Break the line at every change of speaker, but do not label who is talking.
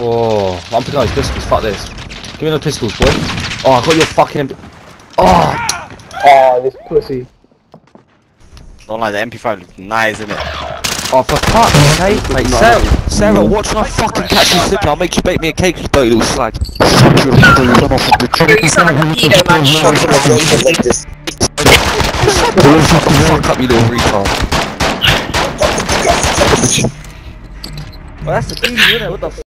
Oh, I'm picking out his pistols. Fuck this. Give me the pistols, boy. Oh, I got your fucking. Oh. Oh, this pussy.
Don't like the MP5 looks nice, isn't it?
Oh, for fuck's sake, mate. Sarah, watch when I fucking catch you slipping. I'll make you bake me a cake, you dirty little slag.
You sound like a pedo, man. Shut up.
Like this.
Fuck up, you little retard. Well, that's the thing, isn't it? What the